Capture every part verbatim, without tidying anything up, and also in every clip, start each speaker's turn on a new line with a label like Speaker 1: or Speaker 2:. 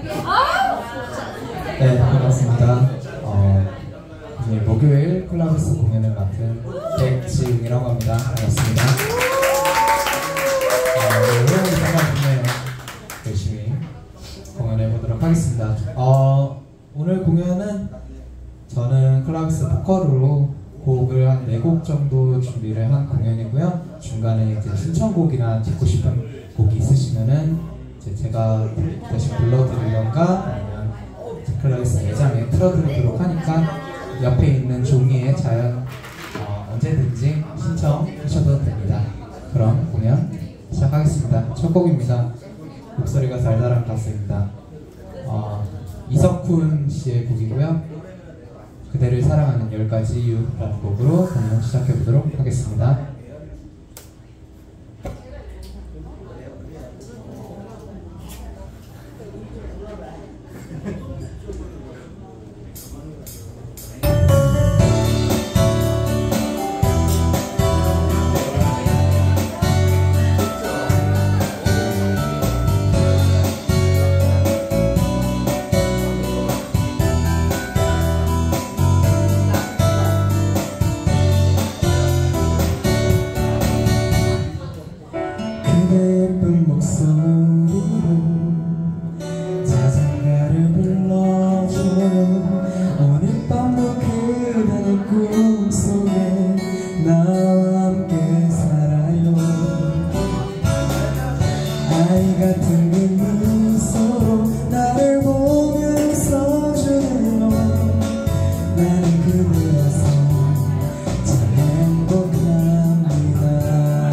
Speaker 1: 네, 반갑습니다. 어, 이제 목요일 클라우스 공연을 맡은 백지웅이라고 합니다. 반갑습니다. 어, 오늘 정말 좋네요. 열심히 공연해 보도록 하겠습니다. 어, 오늘 공연은 저는 클라우스 보컬로 곡을 한 네 곡 정도 준비를 한 공연이고요. 중간에 이제 신청곡이나 듣고 싶은 곡이 있으시면은 이제 제가 대신 불러드리던가 아니면 클라우스 매장에 틀어드리도록 하니까 옆에 있는 종이에 자연 어, 언제든지 신청하셔도 됩니다. 그럼 공연 시작하겠습니다. 첫 곡입니다. 목소리가 달달한 가수입니다. 어, 이석훈 씨의 곡이고요. 그대를 사랑하는 열 가지 이유라는 곡으로 공연 시작해보도록 하겠습니다. 예쁜 목소리로 자장가를 불러줘요. 오늘 밤도 그대의 꿈속에 나와 함께 살아요. 아이 같은 그 미소로 나를 보면서 주는 너, 나는 그대라서 참 행복합니다.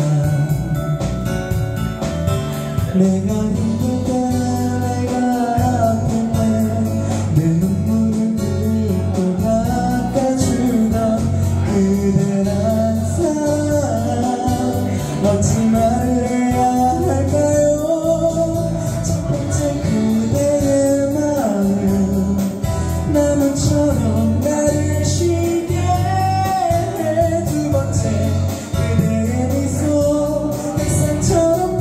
Speaker 1: 내가 힘들 때, 내가 아플 때 내 눈물을 긁고 닦아주던 그대란 사람, 어찌 말을 해야 할까요? 첫 번째 그대의 마음 나무처럼 나를 쉬게 해. 두 번째 그대의 미소 햇살처럼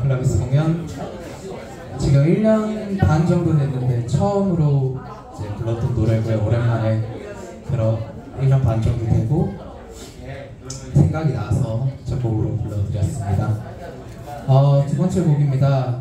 Speaker 1: 클라비스 공연 지금 일 년 반 정도 됐는데 처음으로 이제 불렀던 노래고요. 오랜만에 그런 일 년 반 정도 되고 생각이 나서 첫 곡으로 불러드렸습니다. 어, 두 번째 곡입니다.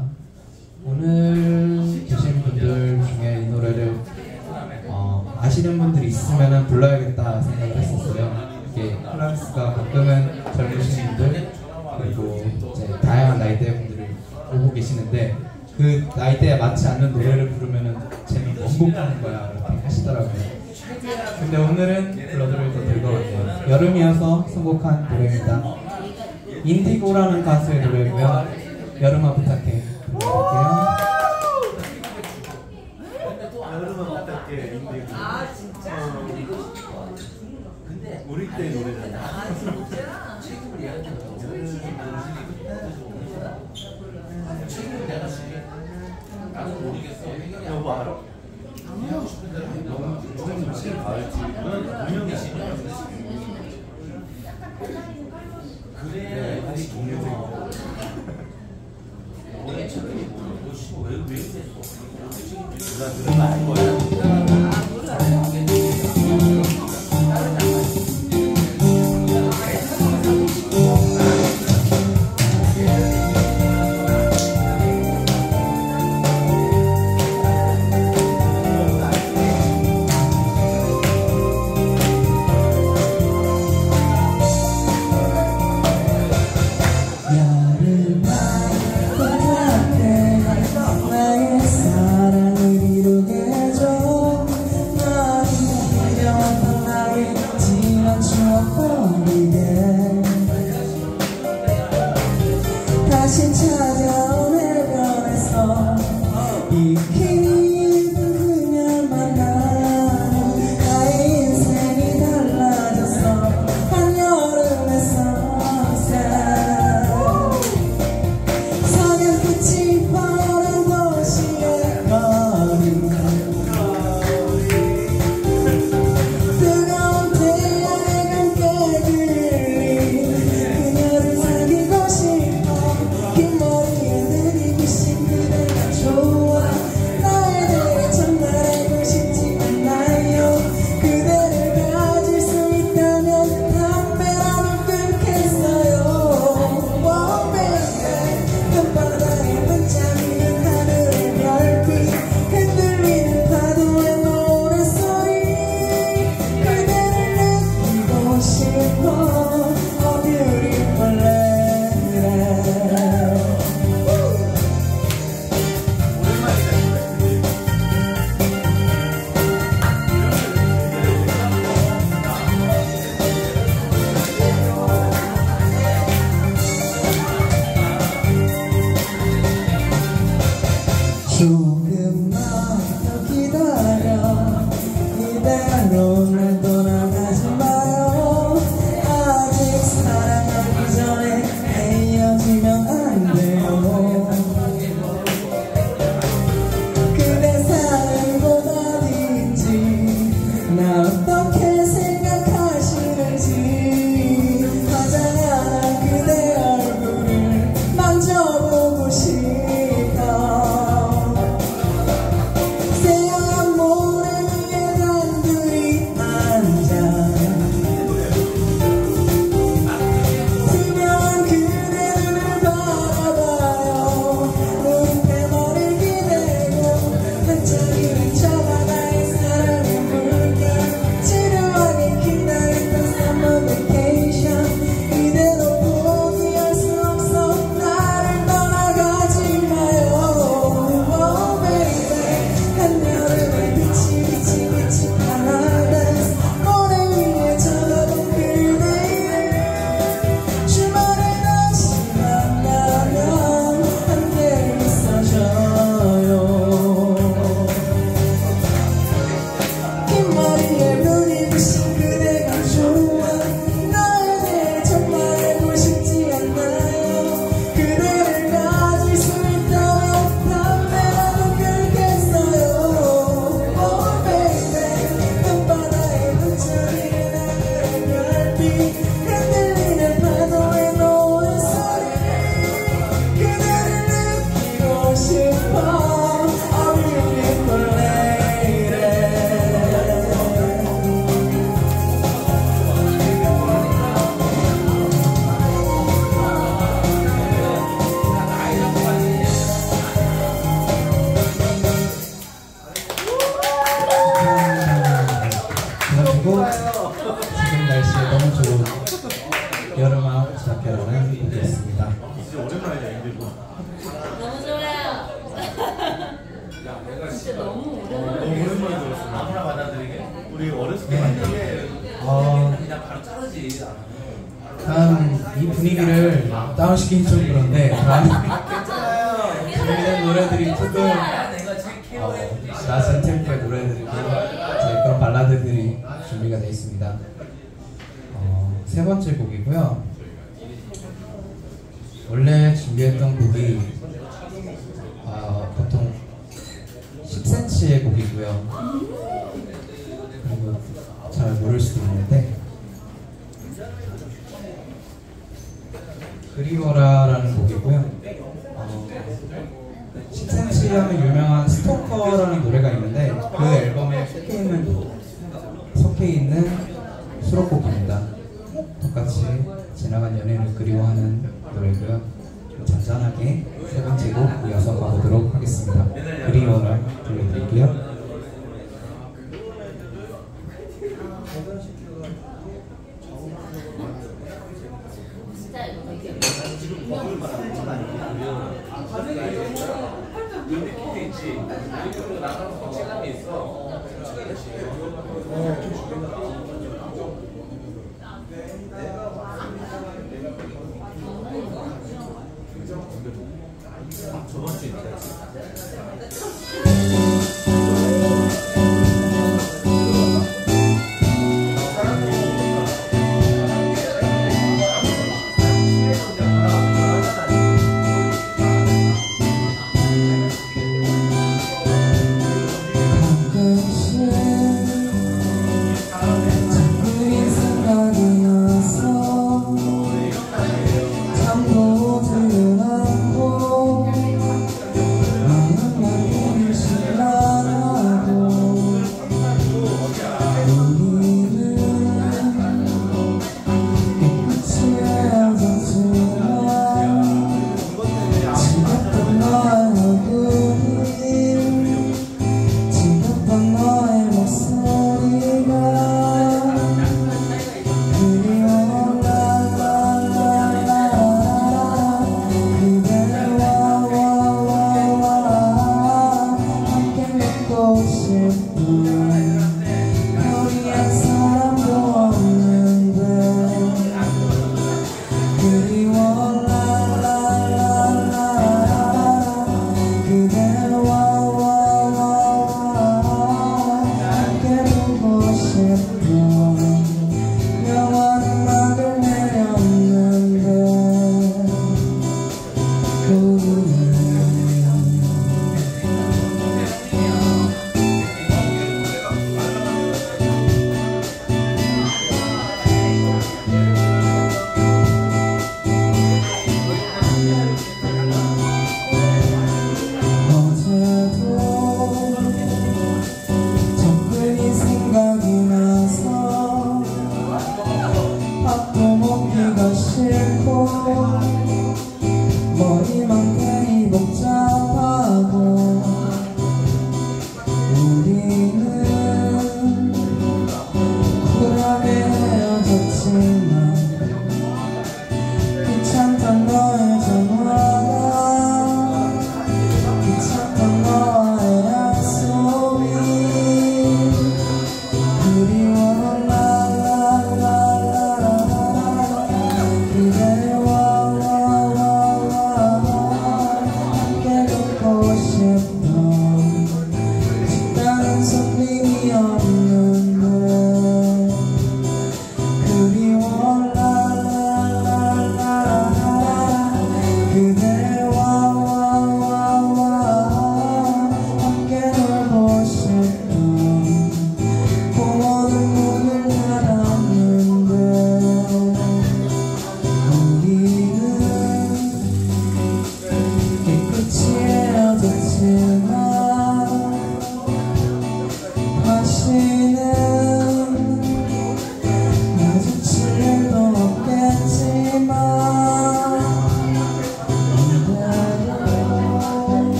Speaker 1: 오늘 계신 분들 중에 이 노래를 어, 아시는 분들이 있으면 불러야겠다 생각을 했었어요. 이게 클라비스가 가끔은 젊으신 분들 그리고 이제 다양한 나이대 분들을 보고 계시는데 그 나이대에 맞지 않는 노래를 부르면은 쟤는 원곡 하는 거야 이렇게 하시더라고요. 근데 오늘은 불러드려도 될 것 같아요. 여름이어서 선곡한 노래입니다. 인디고라는 가수의 노래고요. 여름아 부탁해 불러드릴게요.
Speaker 2: 여름아 부탁해 인디고. 아 진짜? 근데 우리 때 노래잖아. 아 진짜? 책임을 이야기해. 책임을 내가 지게. 나는 모르겠어. 여보 알아? 하고 싶은 대로 해. 너무 지금 가을집은 운영이시냐? 그래 아니 동료고. 올해 책임이 뭐야? 왜 왜 이랬어? 누가 들으면 알 거야.
Speaker 3: 다시 찾아온 해변에서 비키니 입은 그녀 만나는 나의 인생이 달라졌어. 한여름의 선셋 석양 끝이 뻔한 도시의 거리 뜨거운 태양에 감게 들린 그녀를 사귀고 싶어. 긴 머리에 내리고 싶은 그대가 좋아. 나에 대해 정말 알고 싶지 않나요? 그대를 가질 수 있다면 담배라도 끊겠어요. Oh baby 밤바다에 반짝이는 하늘의 별빛 흔들리는 파도의 노래소리 그대를 느끼고 싶어. Oh beautiful lady. 조금만 더 기다려. 이대로 날 떠나가지 마요. 아직 사랑하기 전에 헤어지면 안 돼요. 그대 사랑보다 어딘지 나 어떻게 생각하시는지 화장한 그대 얼굴을 만져보고 싶어. 새하얀 모래 위에 단둘이 앉아 투명한 그대 눈을 바라봐요. 눈에 머리를 기대고 반짝이는 저 바다의 사랑의 물결 지루하게 기다렸던 summer vacation 이대로 포기할 수 없어. 나를 떠나가지 마요. Oh baby 한여름의 빛이 빛이 빛이 paradise 모래 위에 쳐다본 그대 주말에 다시 만나면 함께 있어줘요. 긴 머리에 눈이 부신 그대가 좋아. 나에 대해 정말 알고 싶지 않나요? 그대를 가질 수 있다면 담배라도 끊겠어요. Oh baby 밤바다에 반짝이는 하늘의 별빛 흔들리는 파도의 노래소리 그대를
Speaker 1: 기분 좋은 여름아 시작해라는 곡이었습니다.
Speaker 2: 진짜 오랜만이야 인들고.
Speaker 4: 너무 좋아요. 진짜 너무
Speaker 2: 너무
Speaker 4: 오랜만에.
Speaker 2: 오랜만에 들었어. 아무나 받아들이게. 우리 어렸을 때 만나게
Speaker 1: 어,
Speaker 2: 그냥 바로 자르지.
Speaker 1: 다음 이 분위기를 다운시키긴 좀 그런데 다음 준비된 노래들이 조금
Speaker 2: 내가 제일
Speaker 1: 어, 낮은 템포의 노래들이 제 그런 발라드들이 준비가 되어 있습니다. 어, 세 번째 곡이고요. 원래 준비했던 곡이 어, 보통 십 센티미터의 곡이고요. 그리고 잘 모를 수도 있는데 그리워라라는 곡이고요. 어, 십 센티미터 하면 유명한 스토커라는 노래가 있는데 그 앨범에 속해 있는, 속해 있는 수록곡입니다. 똑같이 지나간 연인을 그리워하는 노래고요. 잔잔하게 세 번째 곡 이어서 가보도록 하겠습니다. 그리워라 들려드릴게요.
Speaker 4: 진짜 이거 되게
Speaker 2: 뮤직비디오 있지. 뮤직비디오 나가는 성취감이 있어. 저번 주 있다.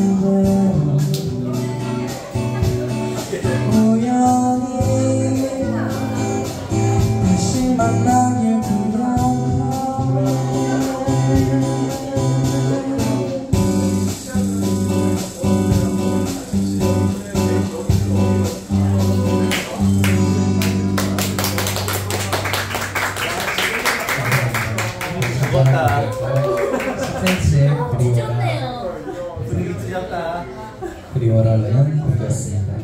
Speaker 3: 우연히
Speaker 1: 비워라라는 곡이었습니다.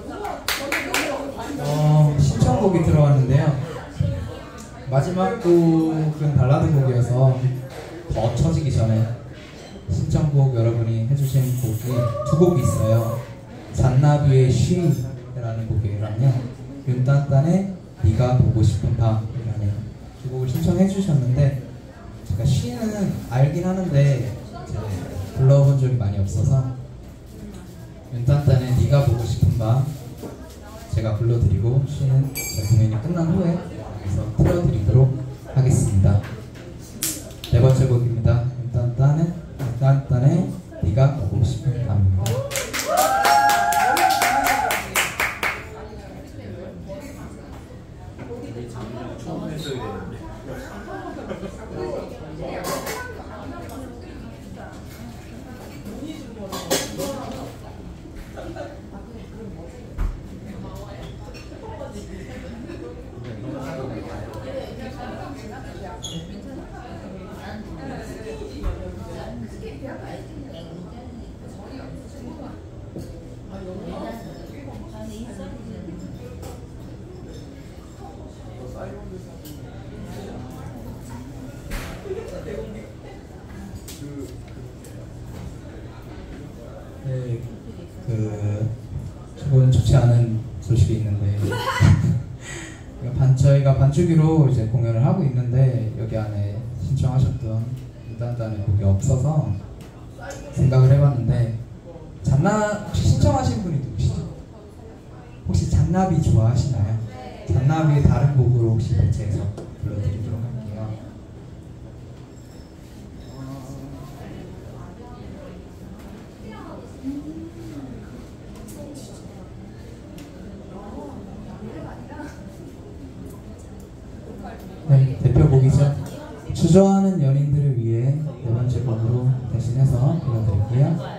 Speaker 1: 어, 신청곡이 들어왔는데요. 마지막 곡은 발라드 곡이어서 더 쳐지기 전에 신청곡 여러분이 해주신 곡이 두 곡이 있어요. 잔나비의 쉬라는 곡이랑요, 윤딴딴의 네가 보고 싶은 밤이라는 두 곡을 신청해 주셨는데, 제가 쉬는 알긴 하는데 이제 불러본 적이 많이 없어서 윤딴딴의 네가 보고 싶은 밤 제가 불러드리고, 쉬는 제 공연이 끝난 후에 여기서 틀어드리도록 하겠습니다. 네 번째 곡입니다. 윤딴딴의 윤딴딴의 네가 보고 싶은 밤입니다.
Speaker 2: 처음 했어야 되는데.
Speaker 1: 네, 그 조금 좋지 않은 소식이 있는데 반 저희가 반주기로 이제 공연을 하고 있는데 여기 안에 신청하셨던 윤딴딴의 곡이 없어서 생각을 해봤는데, 잔나 혹시 신청하신 분이 누구시죠? 혹시 잔나비 좋아하시나요? 잔나비의 다른 곡으로 혹시 대체해서 불러드리도록 할게요. 네, 대표곡이죠. 주저하는 연인들을 위해 네 번째 곡으로 대신해서 불러드릴게요.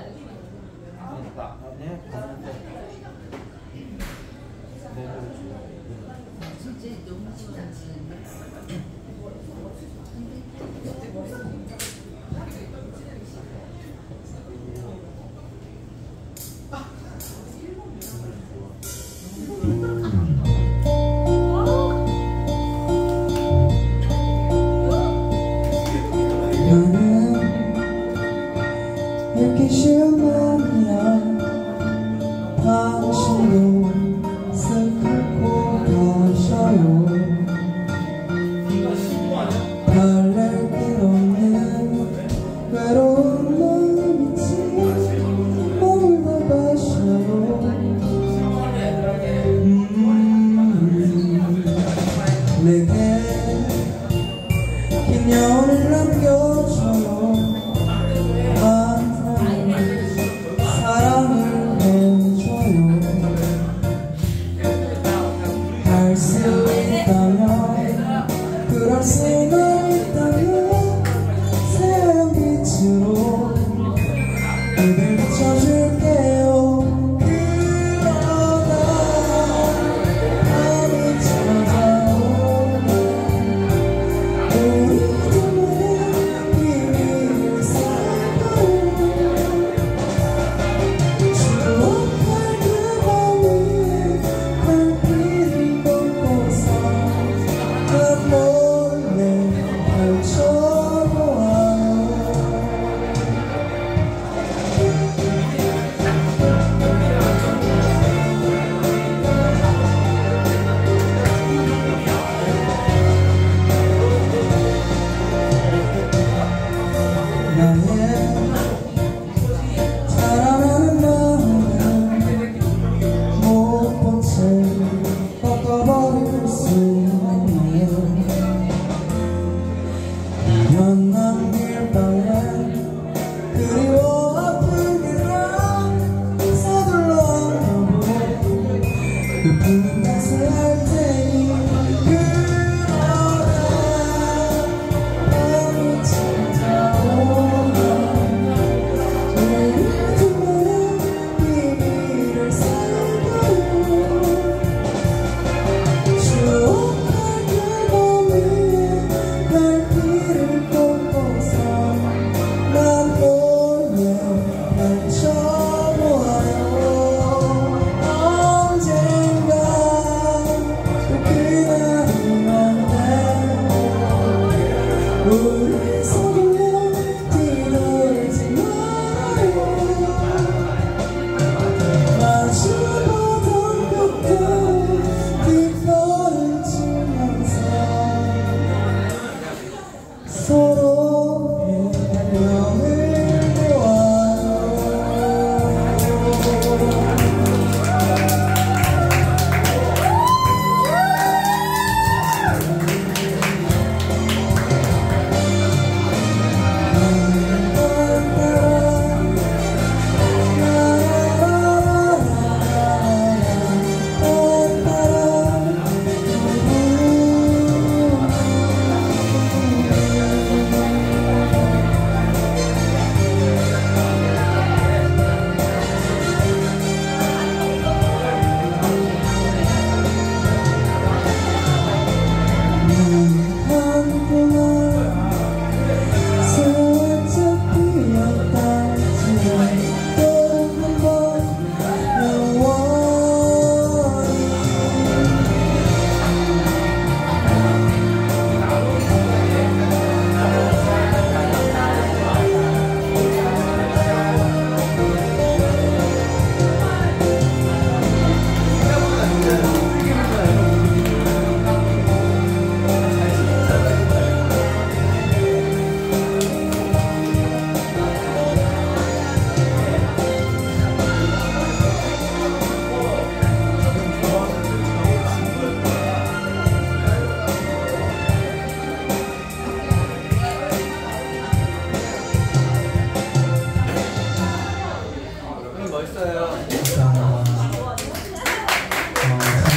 Speaker 3: 이렇게 쉬운 마음이야. 당신도 슬프고 가셔요. 달랠 길 없는 외로운 마음이지 머물러 가셔요. 음, 내게 긴 여운을 남겨줘요. 사랑을 해줘요. 할 수 있다면, 그럴 수가 있다면 새로운 빛으로 그댈 비춰줄게요. 그러다 밤이 찾아오면 우리 둘만의 비밀을 쌓아요. 남길 바엔 그리워 아프기랑 서둘러 안겨보 그 푸른 낯을 할 테니 그러다 밤이 찾아오면 우리 둘만의 비밀을 쌓아요. 추억할 그 밤 위에 별빛을 난 몰래 펼쳐보아요.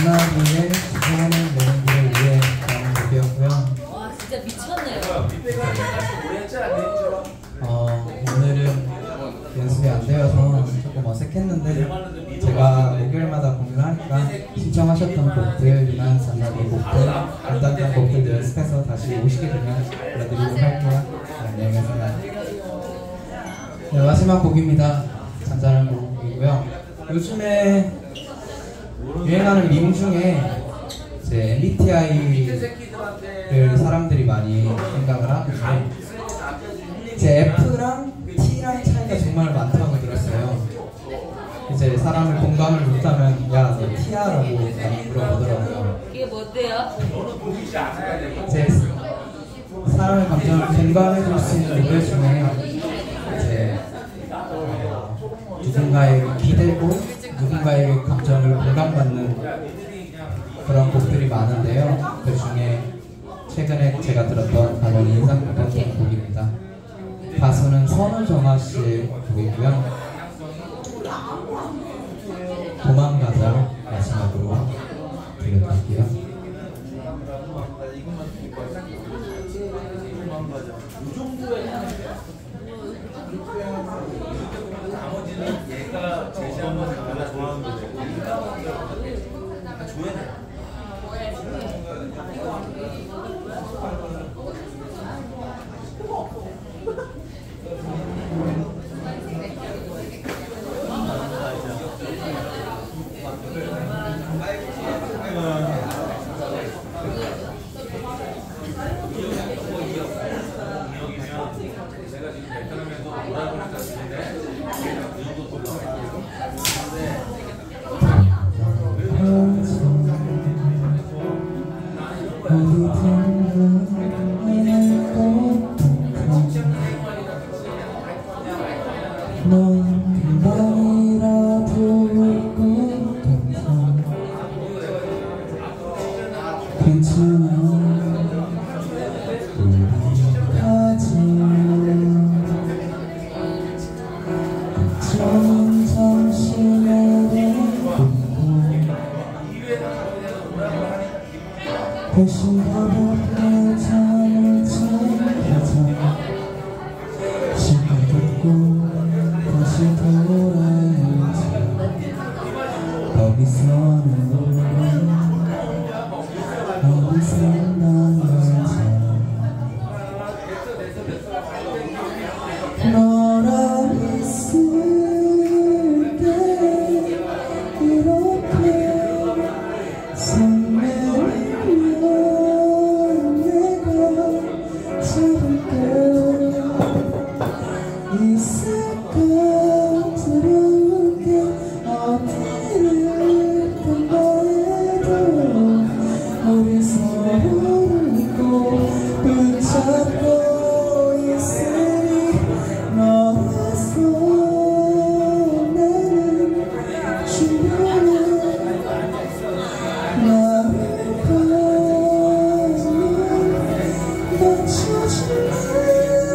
Speaker 1: 만나기에 주저하는 여러분들을 위해 나온 곡이었고요.
Speaker 4: 와 진짜 미쳤네요.
Speaker 1: 어, 오늘은 연습이 안 되어서 조금 어색했는데 제가 목요일마다 공연을 하니까 신청하셨던 곡들이나 잔나비 곡들, 간단한 곡들 연습해서 다시 오시게 되면 불러드리도록 할게요. 네, 안녕히 계세요. 네, 마지막 곡입니다. 잔잔한 곡이고요. 요즘에 유행하는 밈 중에 이제 엠비티아이를 사람들이 많이 생각을 하는데 이제 F랑 T랑 차이가 정말 많다고 들었어요. 이제 사람을 공감을 못하면 야, 너 T야? 라고 많이 물어보더라고요.
Speaker 4: 이게 뭔데요?
Speaker 1: 이제 사람의 감정을 공감해줄 수 있는 노래 중에 이제 어, 누군가에게 기대고 누군가에게 감정을 공감받는 그런 곡들이 많은데요. 그 중에 최근에 제가 들었던 가장 인상 깊었던 곡입니다. 가수는 선우정아 씨의 곡이고요. 도망가자 마지막으로 들려드릴게요.
Speaker 2: 이 정도의 나머지는 얘가 제시한 건 내가 좋아하는 거죠. 다 줘야 돼.
Speaker 3: 넌 금방이라도 올 것 같아. 괜찮아, 우리 가자. 걱정은 잠시 내려놓고 대신 가볍게 잠을 챙겨자. 시간 듣고 다시 돌아야지. 거기서는 어디서 만나자. 너랑 있을 때 이렇게 손 내밀면 내가 잡을게. 있을까 두려운 게 어디를 던져도 우리 서로를 믿고 붙잡고 있으니 너에서 나는 주변에 나를 가지면 맞춰줄래.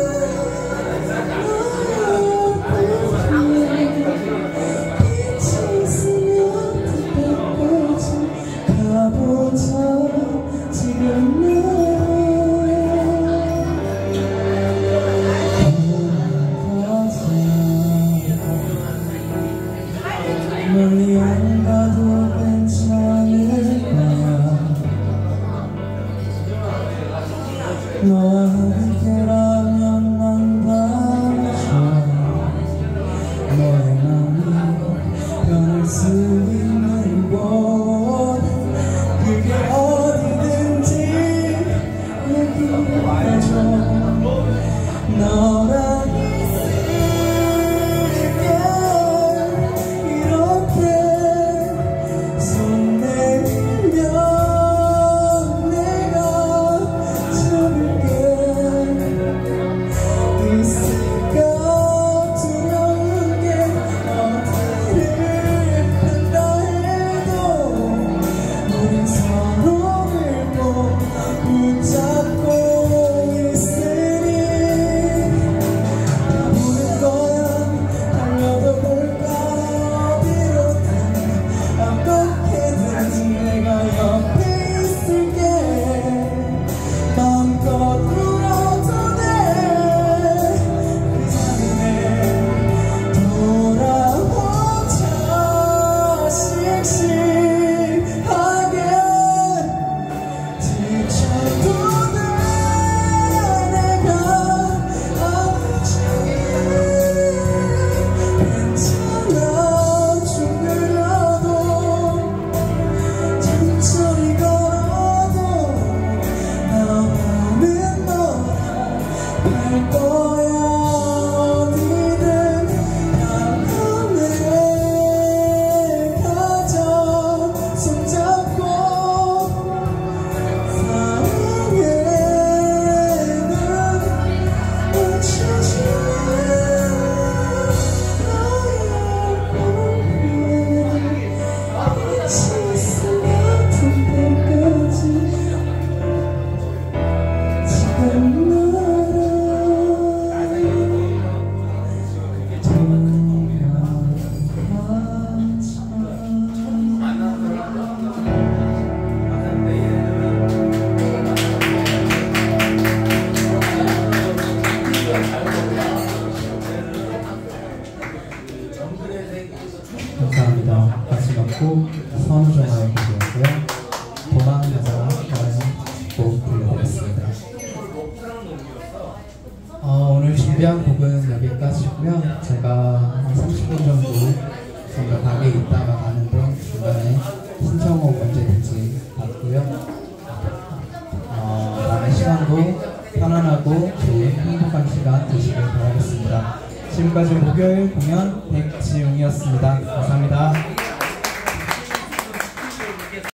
Speaker 3: 멀리 안 가도 괜찮을 거야. 너와 함께라면 난 다 좋아. 너의 마음이 변할 수 있는 곳, 그게 어디든지 얘기해줘. 너랑 있을까 두려운 게 어디를
Speaker 1: 곡 선우정아의 곡이었고요. 도망가자라는 곡 들려드렸습니다. 어, 오늘 준비한 곡은 여기까지고요. 제가 한 삼십 분 정도 뭔가 가게에 있다가 가는데 중간에 신청곡 언제든지 받고요. 어, 남의 시간도 편안하고 좋은 행복한 시간 되시길 바라겠습니다. 지금까지 목요일 공연 백지웅이었습니다. 감사합니다.